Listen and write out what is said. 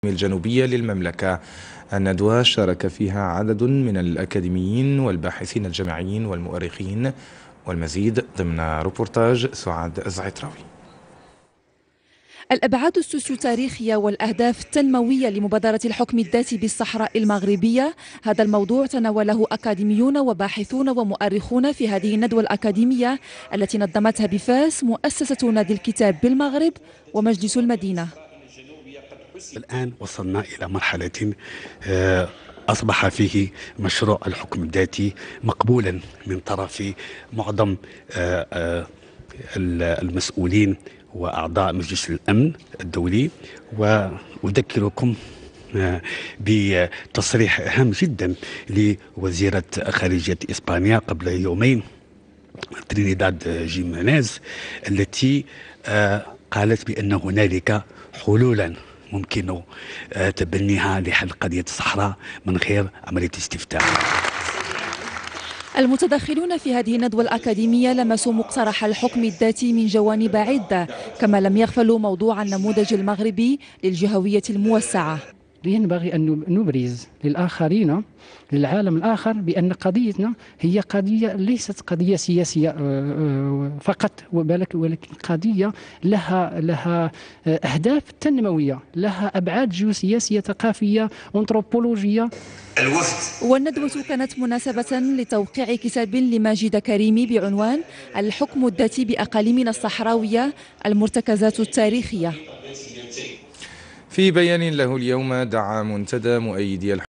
الجنوبية للمملكة. الندوة شارك فيها عدد من الأكاديميين والباحثين الجامعيين والمؤرخين، والمزيد ضمن روبورتاج سعاد الزعتراوي. الأبعاد السوسيو-تاريخية والأهداف التنموية لمبادرة الحكم الذاتي بالصحراء المغربية، هذا الموضوع تناوله أكاديميون وباحثون ومؤرخون في هذه الندوة الأكاديمية التي نظمتها بفاس مؤسسة نادي الكتاب بالمغرب ومجلس المدينة. الآن وصلنا إلى مرحلة أصبح فيه مشروع الحكم الذاتي مقبولا من طرف معظم المسؤولين وأعضاء مجلس الأمن الدولي. وأذكركم بتصريح هام جدا لوزيرة خارجية إسبانيا قبل يومين ترينيداد جيمينيز، التي قالت بأن هنالك حلولا ممكن تبنيها لحل قضية الصحراء من غير عملية استفتاء. المتدخلون في هذه الندوة الأكاديمية لمسوا مقترح الحكم الذاتي من جوانب عدة، كما لم يغفلوا موضوع النموذج المغربي للجهوية الموسعة. ينبغي أن نبرز للآخرين، للعالم الآخر، بأن قضيتنا هي قضية ليست قضية سياسية فقط، ولكن قضية لها أهداف تنموية، لها أبعاد جيوسياسية ثقافية أنثروبولوجية. والندوة كانت مناسبة لتوقيع كتاب لماجد كريمي بعنوان الحكم الذاتي بأقاليمنا الصحراوية، المرتكزات التاريخية. في بيان له اليوم، دعا منتدى مؤيدي